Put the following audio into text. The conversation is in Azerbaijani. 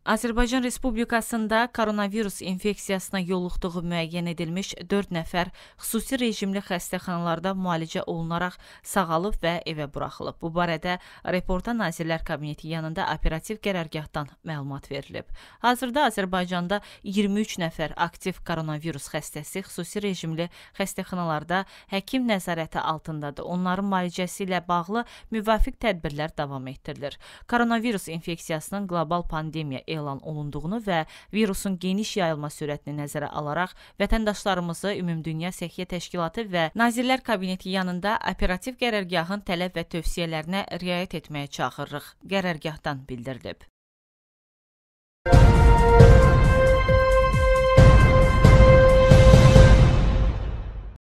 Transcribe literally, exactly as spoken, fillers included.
Azərbaycan Respublikasında koronavirus infeksiyasına yoluxduğu müəyyən edilmiş dörd nəfər xüsusi rejimli xəstəxanalarda müalicə olunaraq sağalıb və evə buraxılıb. Bu barədə reporta Nazirlər Kabineti yanında operativ qərargahdan məlumat verilib. Hazırda Azərbaycanda iyirmi üç nəfər aktiv koronavirus xəstəsi xüsusi rejimli xəstəxanalarda həkim nəzarəti altındadır. Onların müalicəsi ilə bağlı müvafiq tədbirlər davam etdirilir. Koronavirus infeksiyasının qlobal pandemiya elan olunduğunu və virusun geniş yayılma sürətini nəzərə alaraq vətəndaşlarımızı Ümumdünya Səhiyyə Təşkilatı və Nazirlər Kabineti yanında operativ qərargahın tələb və tövsiyələrinə riayət etməyə çağırırıq. Qərargahdan bildirilib.